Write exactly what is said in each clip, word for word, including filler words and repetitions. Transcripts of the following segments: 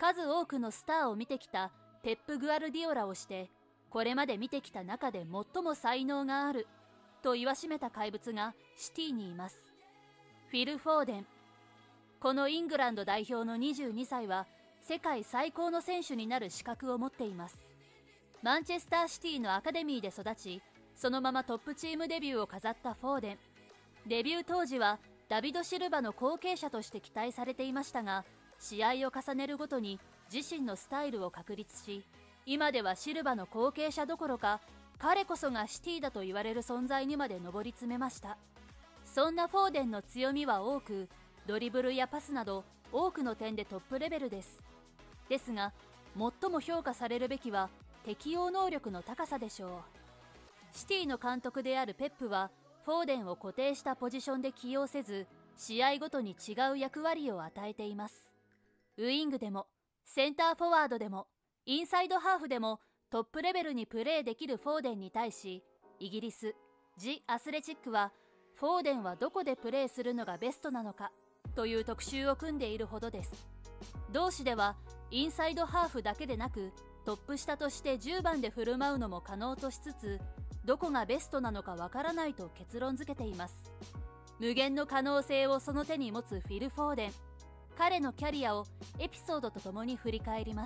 数多くのスターを見てきたペップ・グアルディオラをして、これまで見てきた中で最も才能があると言わしめた怪物がシティにいます。フィル・フォーデン。このイングランド代表のにじゅうにさいは世界最高の選手になる資格を持っています。マンチェスターシティのアカデミーで育ち、そのままトップチームデビューを飾ったフォーデン。デビュー当時はダビド・シルバの後継者として期待されていましたが、試合を重ねるごとに自身のスタイルを確立し、今ではシルバの後継者どころか、彼こそがシティだと言われる存在にまで上り詰めました。そんなフォーデンの強みは多く、ドリブルやパスなど多くの点でトップレベルです。ですが、最も評価されるべきは適応能力の高さでしょう。シティの監督であるペップは、フォーデンを固定したポジションで起用せず、試合ごとに違う役割を与えています。ウイングでも、センターフォワードでも、インサイドハーフでもトップレベルにプレーできるフォーデンに対し、イギリス、ジ・アスレチックは、フォーデンはどこでプレーするのがベストなのかという特集を組んでいるほどです。同誌では、インサイドハーフだけでなく、トップ下としてじゅうばんで振る舞うのも可能としつつ、どこがベストなのかわからないと結論付けています。無限の可能性をその手に持つフィル・フォーデン。彼のキャリアをエピソードとともに振り返ります。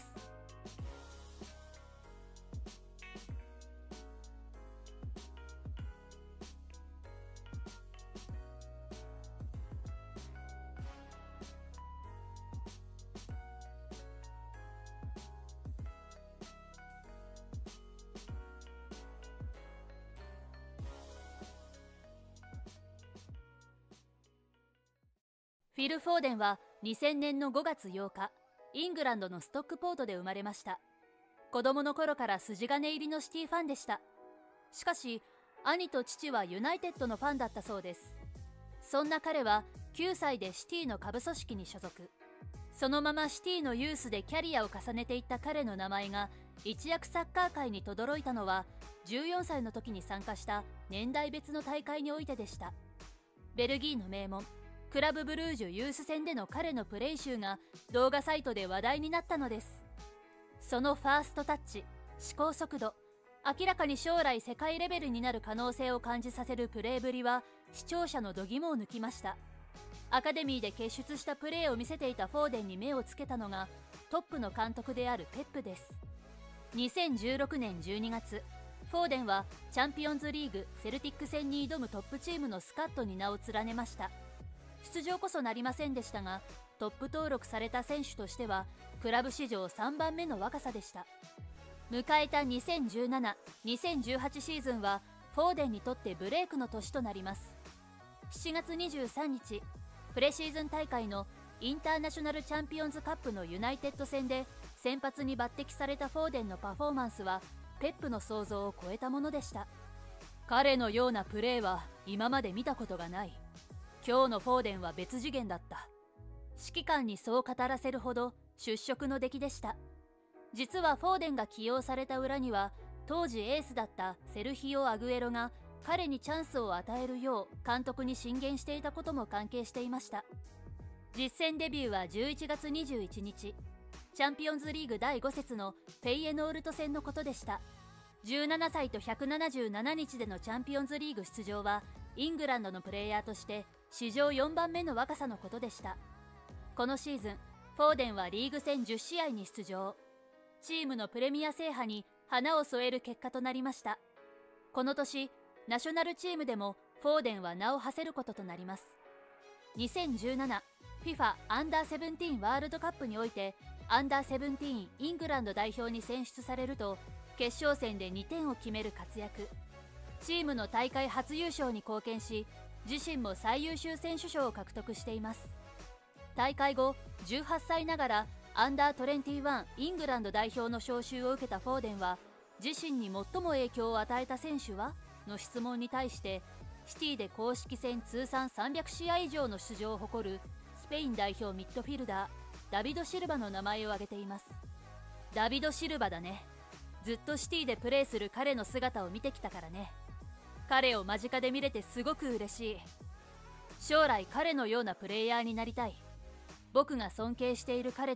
フィル・フォーデンはにせんねんのごがつようか、イングランドのストックポートで生まれました。子供の頃から筋金入りのシティファンでした。しかし、兄と父はユナイテッドのファンだったそうです。そんな彼はきゅうさいでシティの下部組織に所属。そのままシティのユースでキャリアを重ねていった彼の名前が一躍サッカー界に轟いたのは、じゅうよんさいの時に参加した年代別の大会においてでした。ベルギーの名門、クラブブルージュユース戦での彼のプレー集が動画サイトで話題になったのです。そのファーストタッチ、思考速度、明らかに将来世界レベルになる可能性を感じさせるプレーぶりは視聴者の度肝を抜きました。アカデミーで傑出したプレーを見せていたフォーデンに目をつけたのがトップの監督であるペップです。にせんじゅうろくねんじゅうにがつ、フォーデンはチャンピオンズリーグセルティック戦に挑むトップチームのスカットに名を連ねました。出場こそなりませんでしたが、トップ登録された選手としてはクラブ史上さんばんめの若さでした。迎えたにせんじゅうなな、にせんじゅうはちシーズンはフォーデンにとってブレイクの年となります。しちがつにじゅうさんにち、プレシーズン大会のインターナショナルチャンピオンズカップのユナイテッド戦で先発に抜擢されたフォーデンのパフォーマンスはペップの想像を超えたものでした。彼のようなプレーは今まで見たことがない。今日のフォーデンは別次元だった。指揮官にそう語らせるほど出色の出来でした。実はフォーデンが起用された裏には、当時エースだったセルヒオ・アグエロが彼にチャンスを与えるよう監督に進言していたことも関係していました。実戦デビューはじゅういちがつにじゅういちにち、チャンピオンズリーグだいご節のフェイエノールト戦のことでした。じゅうななさいとひゃくななじゅうななにちでのチャンピオンズリーグ出場は、イングランドのプレーヤーとして史上よんばんめの若さのことでした。このシーズン、フォーデンはリーグ戦じゅっしあいに出場。チームのプレミア制覇に花を添える結果となりました。この年、ナショナルチームでもフォーデンは名を馳せることとなります。にせんじゅうなな フィファ アンダーセブンティーンワールドカップにおいて、アンダーセブンティーンイングランド代表に選出されると、決勝戦でにてんを決める活躍。チームの大会初優勝に貢献し、自身も最優秀選手賞を獲得しています。大会後、じゅうはっさいながらアンダーにじゅういちイングランド代表の招集を受けたフォーデンは、自身に最も影響を与えた選手はの質問に対して、シティで公式戦通算さんびゃくしあい以上の出場を誇るスペイン代表ミッドフィルダー、ダビド・シルバの名前を挙げています。ダビド・シルバだね。ずっとシティでプレーする彼の姿を見てきたからね。彼を間近で見れてすごく嬉しい。将来彼のようなプレイヤーになりたい。僕が尊敬している彼と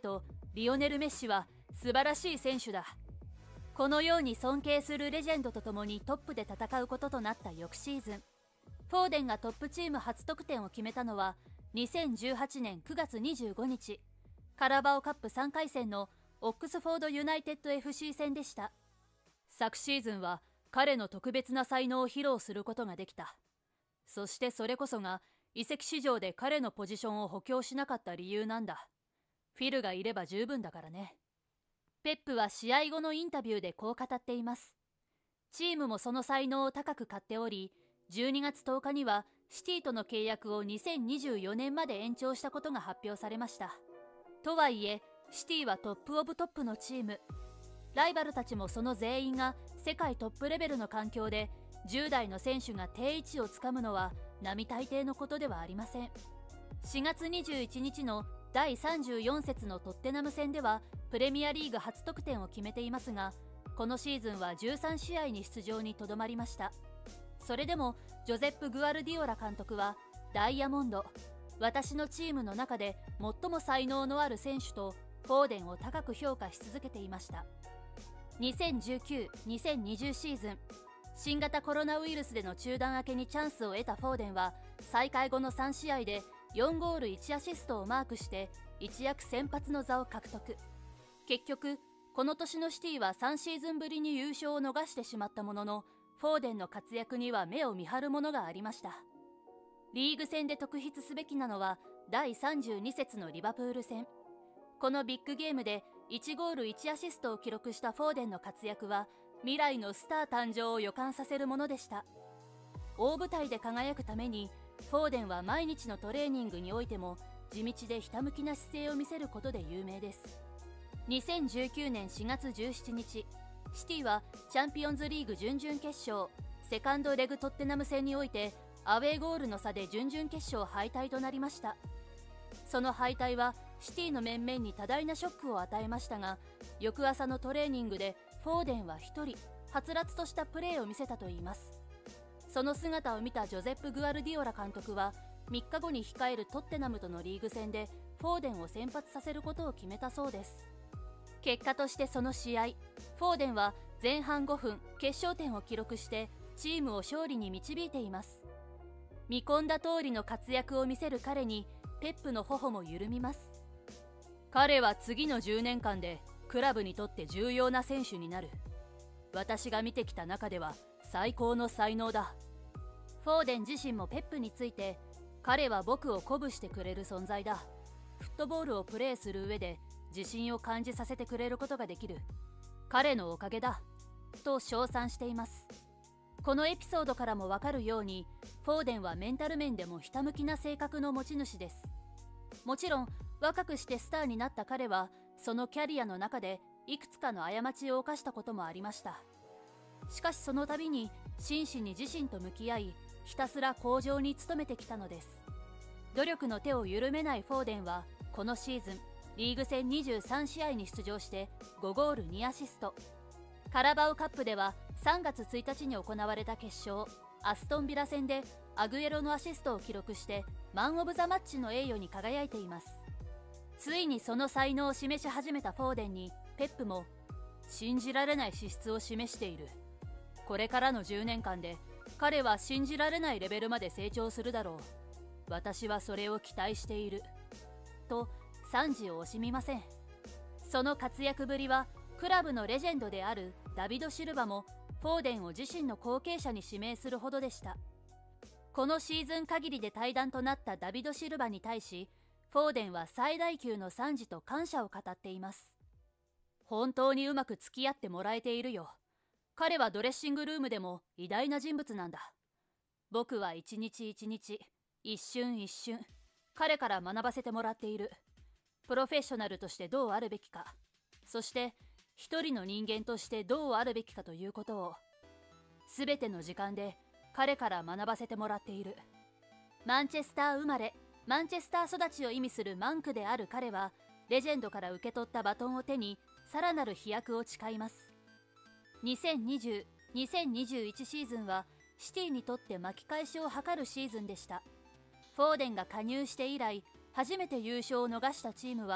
リオネル・メッシは素晴らしい選手だ。このように尊敬するレジェンドと共にトップで戦うこととなった翌シーズン、フォーデンがトップチーム初得点を決めたのはにせんじゅうはちねんくがつにじゅうごにち、カラバオカップさんかい戦のオックスフォードユナイテッド エフシー 戦でした。昨シーズンは彼の特別な才能を披露することができた。そしてそれこそが移籍市場で彼のポジションを補強しなかった理由なんだ。フィルがいれば十分だからね。ペップは試合後のインタビューでこう語っています。チームもその才能を高く買っており、じゅうにがつとおかにはシティとの契約をにせんにじゅうよねんまで延長したことが発表されました。とはいえ、シティはトップオブトップのチーム。ライバルたちもその全員が世界トップレベルの環境で、じゅう代の選手が定位置をつかむのは並大抵のことではありません。しがつにじゅういちにちのだいさんじゅうよん節のトッテナム戦ではプレミアリーグ初得点を決めていますが、このシーズンはじゅうさんしあいに出場にとどまりました。それでもジョゼップ・グアルディオラ監督は、ダイヤモンド、私のチームの中で最も才能のある選手とフォーデンを高く評価し続けていました。にせんじゅうきゅう、にせんにじゅうシーズン、新型コロナウイルスでの中断明けにチャンスを得たフォーデンは、再開後のさんしあいでよんゴールいちアシストをマークして一躍先発の座を獲得。結局この年のシティはさんシーズンぶりに優勝を逃してしまったものの、フォーデンの活躍には目を見張るものがありました。リーグ戦で特筆すべきなのはだいさんじゅうに節のリバプール戦。このビッグゲームでいちゴールいちアシストを記録したフォーデンの活躍は、未来のスター誕生を予感させるものでした。大舞台で輝くためにフォーデンは毎日のトレーニングにおいても地道でひたむきな姿勢を見せることで有名です。にせんじゅうきゅうねんしがつじゅうしちにち、シティはチャンピオンズリーグ準々決勝セカンドレグトッテナム戦においてアウェーゴールの差で準々決勝敗退となりました。その敗退はシティの面々に多大なショックを与えましたが、翌朝のトレーニングでフォーデンは一人はつらつとしたプレーを見せたといいます。その姿を見たジョゼップ・グアルディオラ監督は、みっかごに控えるトッテナムとのリーグ戦でフォーデンを先発させることを決めたそうです。結果としてその試合、フォーデンは前半ごふん決勝点を記録してチームを勝利に導いています。見込んだ通りの活躍を見せる彼にペップの頬も緩みます。彼は次のじゅうねんかんでクラブにとって重要な選手になる。私が見てきた中では最高の才能だ。フォーデン自身もペップについて、彼は僕を鼓舞してくれる存在だ。フットボールをプレーする上で自信を感じさせてくれることができる。彼のおかげだ。と称賛しています。このエピソードからもわかるように、フォーデンはメンタル面でもひたむきな性格の持ち主です。もちろん、若くしてスターになった彼は、そのキャリアの中でいくつかの過ちを犯したこともありました。しかしその度に真摯に自身と向き合い、ひたすら向上に努めてきたのです。努力の手を緩めないフォーデンは、このシーズン、リーグ戦にじゅうさんしあいに出場してごゴールにアシスト。カラバオカップではさんがつついたちに行われた決勝、アストンビラ戦でアグエロのアシストを記録してマン・オブ・ザ・マッチの栄誉に輝いています。ついにその才能を示し始めたフォーデンにペップも、信じられない資質を示している。これからのじゅうねんかんで彼は信じられないレベルまで成長するだろう。私はそれを期待している。と賛辞を惜しみません。その活躍ぶりはクラブのレジェンドであるダビド・シルバもフォーデンを自身の後継者に指名するほどでした。このシーズン限りで退団となったダビド・シルバに対し、フォーデンは最大級の賛辞と感謝を語っています。本当にうまく付き合ってもらえているよ。彼はドレッシングルームでも偉大な人物なんだ。僕は一日一日、一瞬一瞬、彼から学ばせてもらっている。プロフェッショナルとしてどうあるべきか、そして一人の人間としてどうあるべきかということを、すべての時間で彼から学ばせてもらっている。マンチェスター生まれ、マンチェスター育ちを意味するマンクである彼は、レジェンドから受け取ったバトンを手に、さらなる飛躍を誓います。にせんにじゅう、にせんにじゅういちシーズンは、シティにとって巻き返しを図るシーズンでした。フォーデンが加入して以来、初めて優勝を逃したチームは、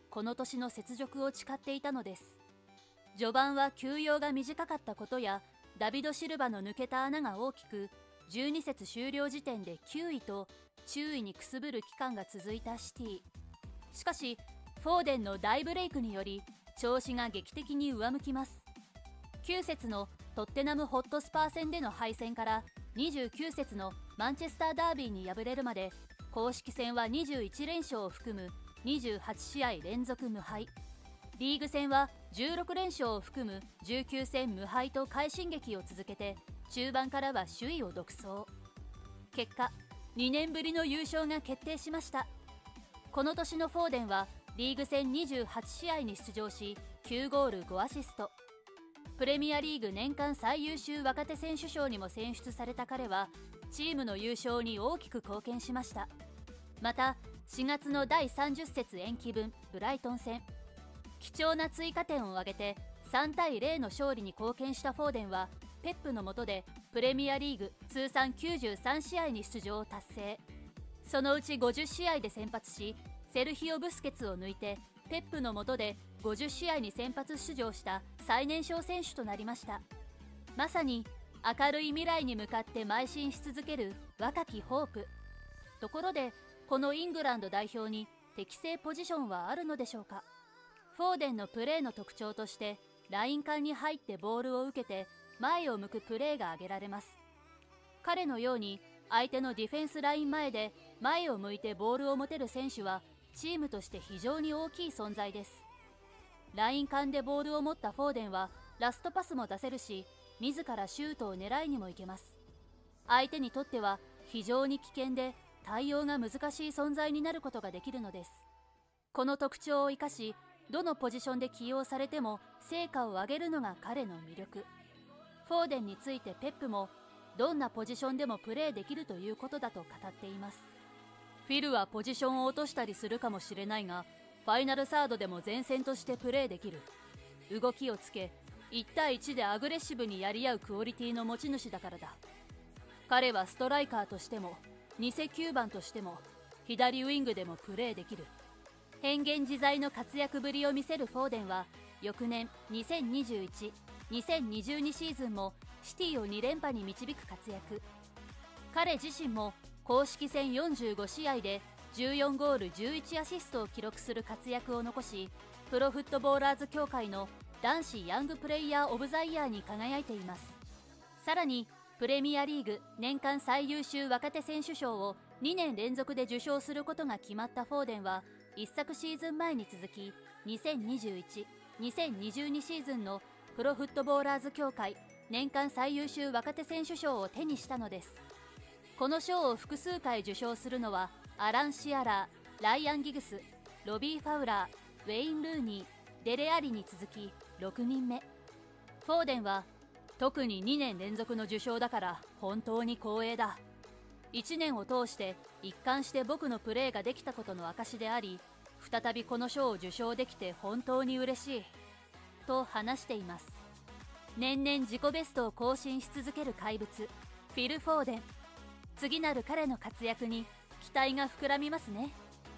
この年の雪辱を誓っていたのです。序盤は休養が短かったことやダビド・シルバの抜けた穴が大きく、じゅうに節終了時点できゅういと注意にくすぶる期間が続いたシティ。しかしフォーデンの大ブレイクにより調子が劇的に上向きます。きゅう節のトッテナムホットスパー戦での敗戦からにじゅうきゅう節のマンチェスターダービーに敗れるまで、公式戦はにじゅういち連勝を含むにじゅうはち試合連続無敗、リーグ戦はじゅうろく連勝を含むじゅうきゅう戦無敗と快進撃を続けて、中盤からは首位を独走。結果にねんぶりの優勝が決定しました。この年のフォーデンはリーグ戦にじゅうはち試合に出場しきゅうゴールごアシスト。プレミアリーグ年間最優秀若手選手賞にも選出された彼は、チームの優勝に大きく貢献しました。またしがつのだいさんじゅっ節延期分ブライトン戦、貴重な追加点を挙げてさんたいゼロの勝利に貢献したフォーデンは、ペップの下でプレミアリーグ通算きゅうじゅうさん試合に出場を達成。そのうちごじゅう試合で先発し、セルヒオ・ブスケツを抜いてペップの下でごじゅう試合に先発出場した最年少選手となりました。まさに明るい未来に向かって邁進し続ける若きホープ。ところでこのイングランド代表に適正ポジションはあるのでしょうか。フォーデンのプレーの特徴として、ライン間に入ってボールを受けて前を向くプレーが挙げられます。彼のように相手のディフェンスライン前で前を向いてボールを持てる選手はチームとして非常に大きい存在です。ライン間でボールを持ったフォーデンはラストパスも出せるし、自らシュートを狙いにも行けます。相手にとっては非常に危険で対応が難しい存在になることができるのです。この特徴を生かし、どのポジションで起用されても成果を上げるのが彼の魅力。フォーデンについてペップも、どんなポジションでもプレーできるということだと語っています。フィルはポジションを落としたりするかもしれないが、ファイナルサードでも前線としてプレーできる。動きをつけ、いち対いちでアグレッシブにやり合うクオリティの持ち主だからだ。彼はストライカーとしても、偽きゅうばんとしても、左ウィングでもプレーできる。変幻自在の活躍ぶりを見せるフォーデンは、翌年にせんにじゅういち、にせんにじゅうにシーズンもシティをに連覇に導く活躍。彼自身も公式戦よんじゅうご試合でじゅうよんゴールじゅういちアシストを記録する活躍を残し、プロフットボーラーズ協会の男子ヤングプレイヤーオブザイヤーに輝いています。さらにプレミアリーグ年間最優秀若手選手賞をにねん連続で受賞することが決まったフォーデンは、一昨シーズン前に続きにせんにじゅういち、にせんにじゅうにシーズンのプロフットボーラーズ協会年間最優秀若手選手賞を手にしたのです。この賞を複数回受賞するのはアラン・シアラー、ライアン・ギグス、ロビー・ファウラー、ウェイン・ルーニー、デレアリに続きろくにんめ。フォーデンは、特ににねん連続の受賞だから本当に光栄だ。いちねんを通して一貫して僕のプレーができたことの証であり、再びこの賞を受賞できて本当に嬉しいと話しています。年々自己ベストを更新し続ける怪物フィル・フォーデン。次なる彼の活躍に期待が膨らみますね。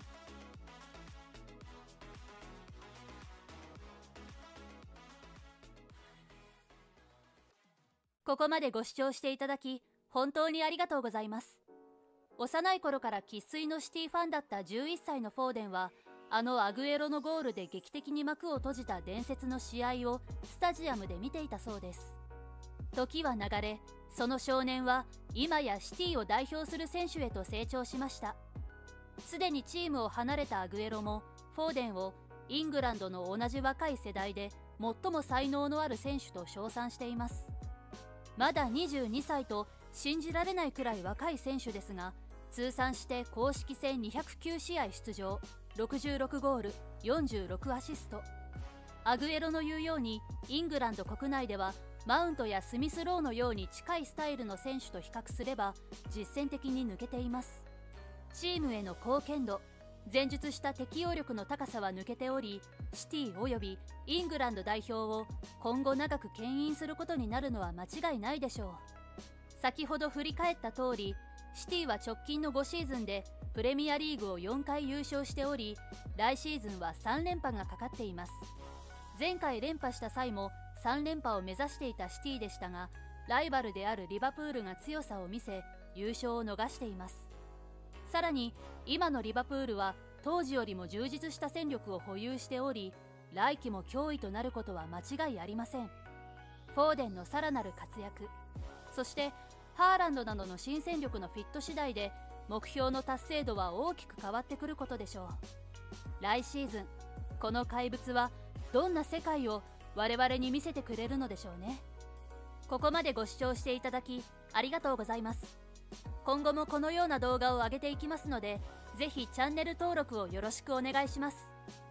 ここまでご視聴していただき本当にありがとうございます。幼い頃から生粋のシティファンだったじゅういっさいのフォーデンは、あのアグエロのゴールで劇的に幕を閉じた伝説の試合をスタジアムで見ていたそうです。時は流れ、その少年は今やシティを代表する選手へと成長しました。すでにチームを離れたアグエロもフォーデンをイングランドの同じ若い世代で最も才能のある選手と称賛しています。まだにじゅうにさいと信じられないくらい若い選手ですが、通算して公式戦にひゃくきゅう試合出場、ろくじゅうろくゴール、よんじゅうろくアシスト。アグエロの言うように、イングランド国内ではマウントやスミスローのように近いスタイルの選手と比較すれば実践的に抜けています。チームへの貢献度、前述した適応力の高さは抜けており、シティおよびイングランド代表を今後長く牽引することになるのは間違いないでしょう。先ほど振り返った通り、シティは直近のごシーズンでプレミアリーグをよんかい優勝しており、来シーズンはさん連覇がかかっています。前回連覇した際もさん連覇を目指していたシティでしたが、ライバルであるリバプールが強さを見せ、優勝を逃しています。さらに今のリバプールは当時よりも充実した戦力を保有しており、来季も脅威となることは間違いありません。フォーデンのさらなる活躍、そしてハーランドなどの新戦力のフィット次第で目標の達成度は大きく変わってくることでしょう。来シーズン、この怪物はどんな世界を我々に見せてくれるのでしょうね。ここまでご視聴していただきありがとうございます。今後もこのような動画を上げていきますので、ぜひチャンネル登録をよろしくお願いします。